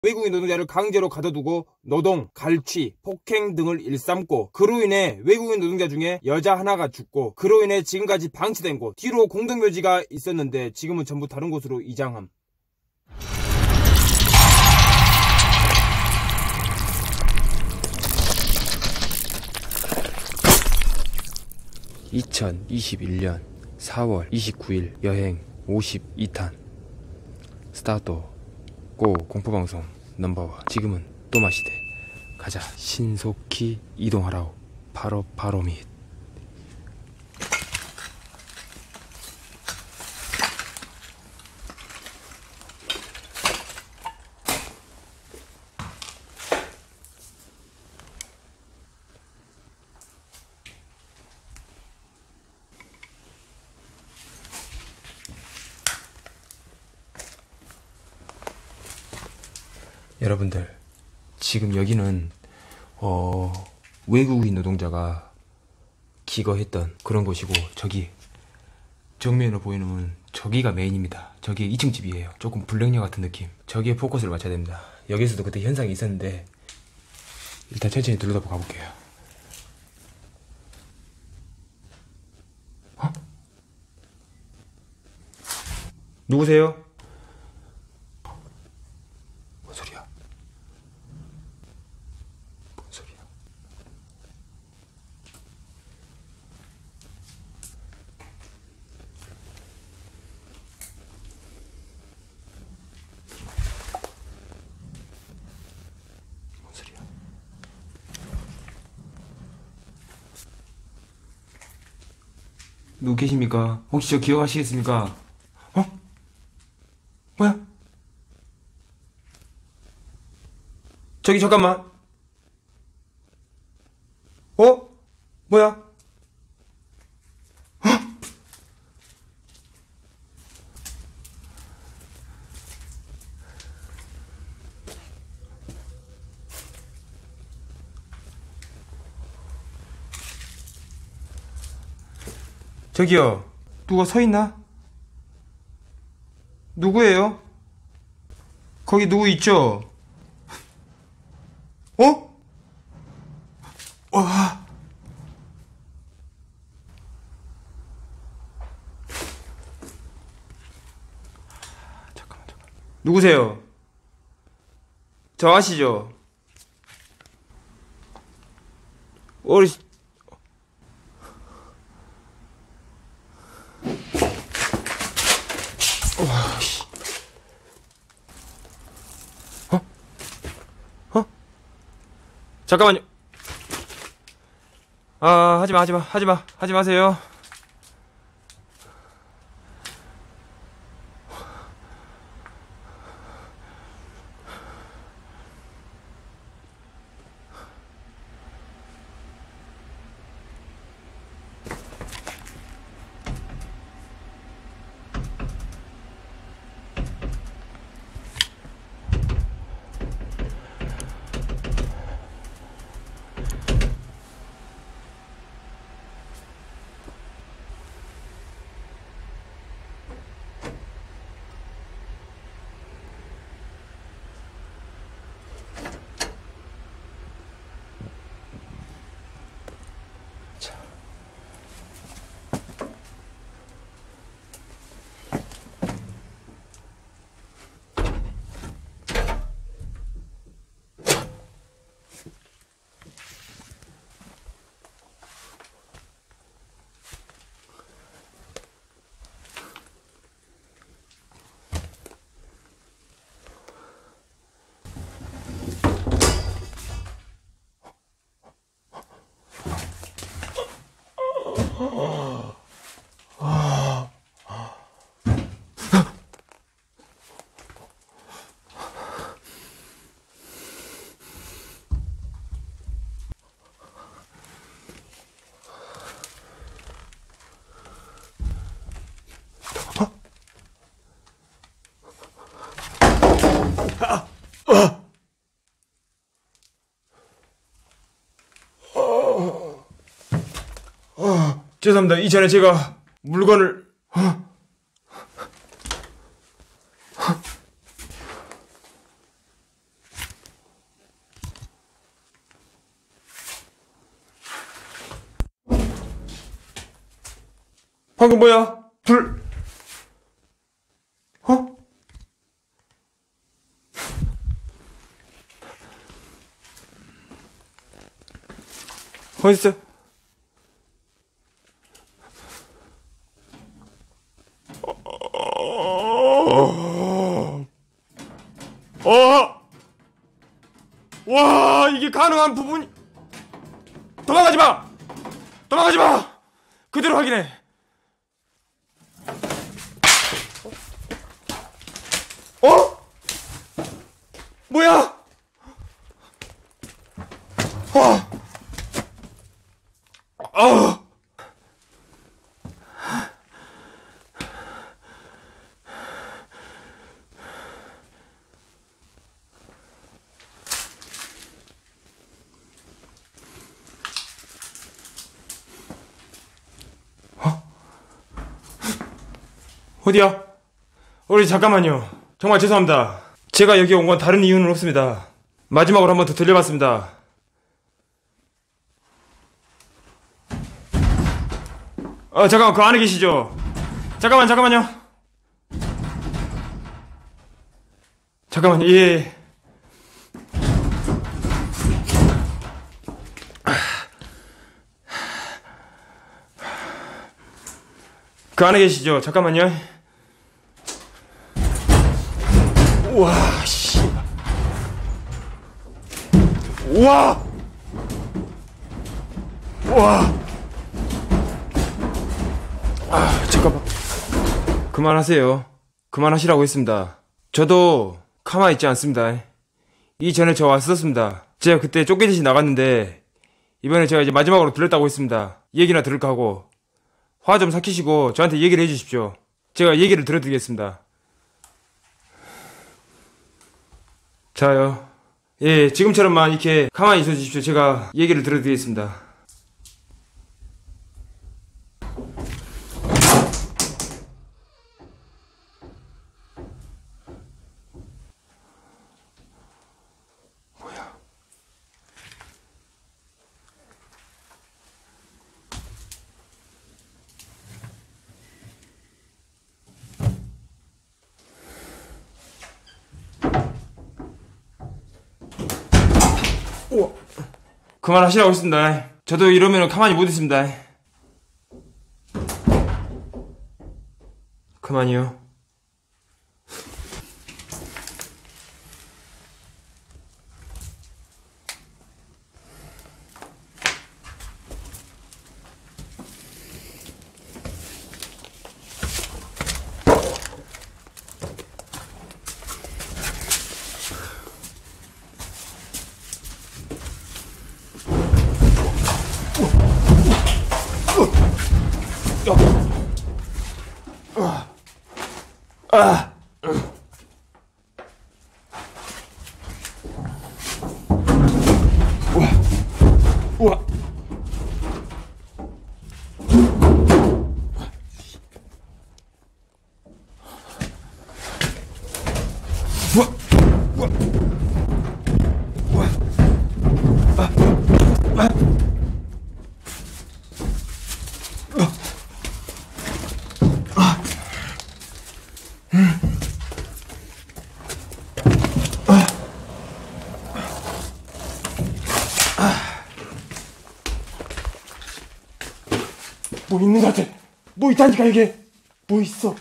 외국인 노동자를 강제로 가둬두고 노동, 갈취, 폭행 등을 일삼고 그로 인해 외국인 노동자 중에 여자 하나가 죽고 그로 인해 지금까지 방치된 곳, 뒤로 공동묘지가 있었는데 지금은 전부 다른 곳으로 이장함. 2021년 4월 29일 여행 52탄 스타트. 고 공포방송 넘버원. 지금은 또마시대. 가자. 신속히 이동하라오. 바로 밑. 여러분들, 지금 여기는 외국인 노동자가 기거했던 그런 곳이고, 저기 정면으로 보이는 저기가 메인입니다. 저기 2층 집이에요. 조금 블랙녀 같은 느낌. 저기에 포커스를 맞춰야 됩니다. 여기서도 그때 현상이 있었는데 일단 천천히 둘러다보고 가볼게요. 누구세요? 뭔 소리야? 뭔 소리야? 뭔 소리야? 누구 계십니까? 혹시 저 기억하시겠습니까? 뭐야? 저기 잠깐만. 뭐야? 저기요, 누가 서 있나? 누구예요? 거기 누구 있죠? 와. 잠깐만. 누구세요? 저 아시죠? 잠깐만요. 하지 마세요. 죄송합니다. 이전에 제가 물건을 방금 뭐야? 불, 어? 어딨어? 와, 이게 가능한 부분이. 도망가지 마! 도망가지 마! 그대로 확인해. 어? 뭐야? 아! 어디야? 우리 잠깐만요. 정말 죄송합니다. 제가 여기 온 건 다른 이유는 없습니다. 마지막으로 한 번 더 들려봤습니다. 잠깐만, 그 안에 계시죠? 잠깐만요. 잠깐만요, 예. 그 안에 계시죠? 잠깐만요. 우와, 씨. 우와! 우와! 잠깐만. 그만하세요. 그만하시라고 했습니다. 저도 가만히 있지 않습니다. 이전에 저 왔었습니다. 제가 그때 쫓기듯이 나갔는데, 이번에 제가 이제 마지막으로 들렸다고 했습니다. 얘기나 들을까 하고. 화 좀 삭히시고 저한테 얘기를 해주십시오. 제가 얘기를 들어드리겠습니다. 자요. 예, 지금처럼만 이렇게 가만히 있어 주십시오. 제가 얘기를 들어드리겠습니다. 뭐야? 우와. 그만하시라고 했습니다. 저도 이러면 가만히 못 있습니다. 그만이요. 우와. 뭐 있는 것 같아. 뭐 있다니까 이게. 뭐 있어.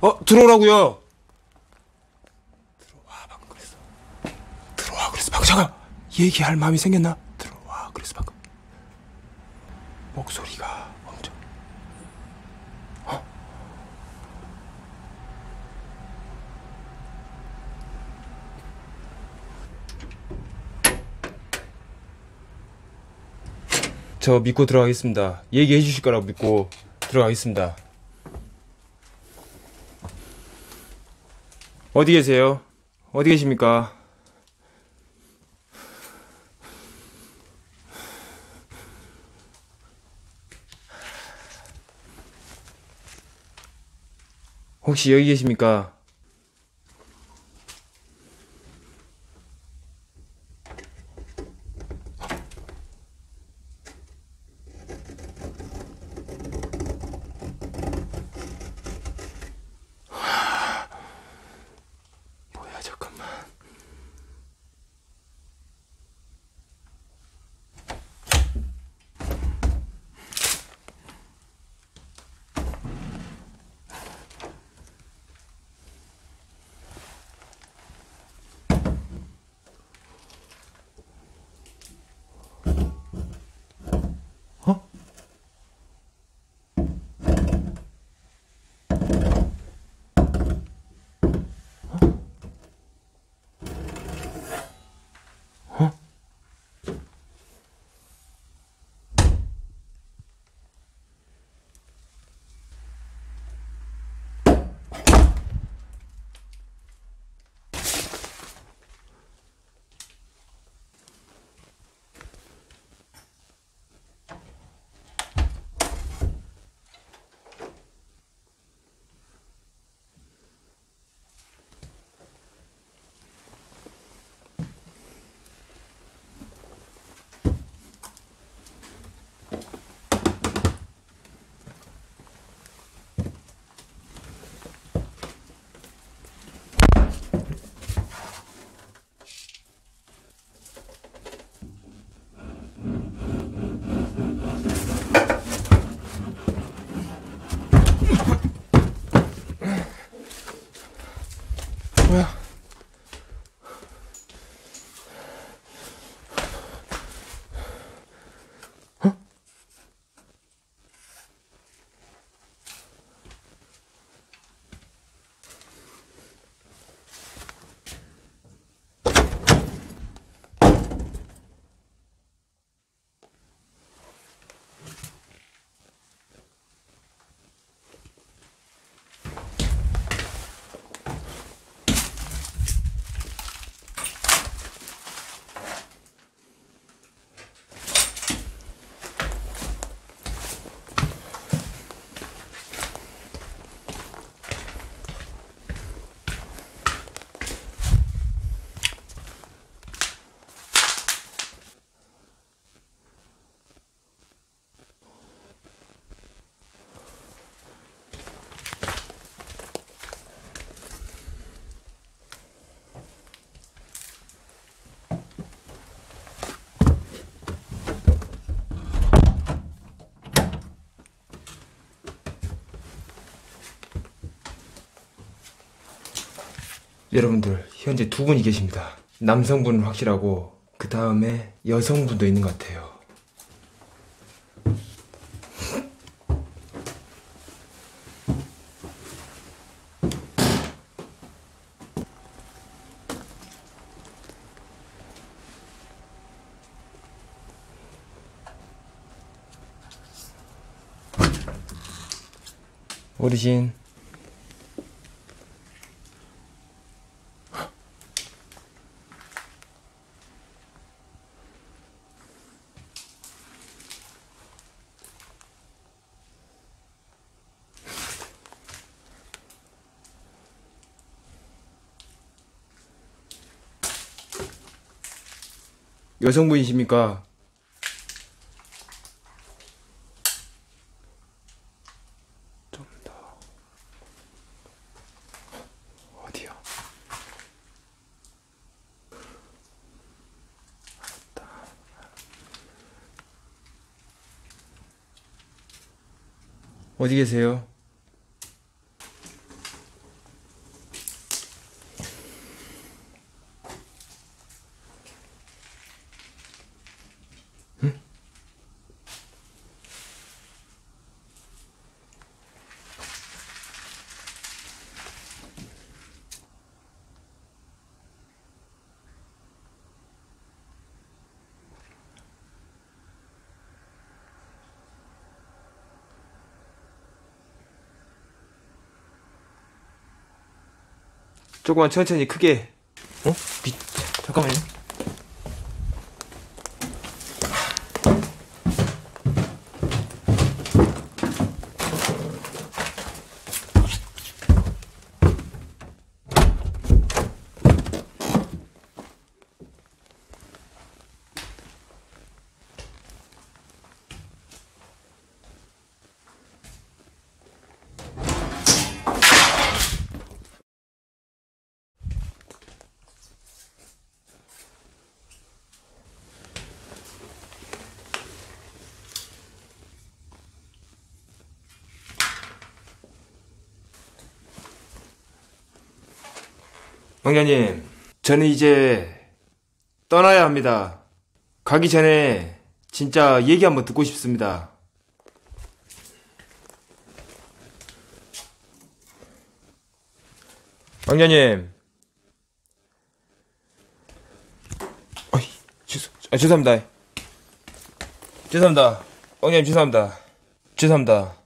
들어오라고요. 들어와, 방금 그랬어. 들어와, 그랬어. 방금 잠깐. 얘기할 마음이 생겼나? 들어와, 그랬어, 방금. 목소리가 엄청. 저 믿고 들어가겠습니다. 얘기해 주실 거라고 믿고 들어가겠습니다. 어디 계세요? 어디 계십니까? 혹시 여기 계십니까? 뭐야, 잠깐만. 뭐야? 여러분들, 현재 두 분이 계십니다. 남성분은 확실하고 그 다음에 여성분도 있는 것 같아요. 어르신, 여성분이십니까? 좀 더. 어디요? 어디 계세요? 조금만 천천히 크게. 잠깐만요. 왕자님, 저는 이제 떠나야 합니다. 가기 전에 진짜 얘기 한번 듣고 싶습니다. 왕자님. 죄송합니다. 죄송합니다. 왕자님, 죄송합니다. 죄송합니다.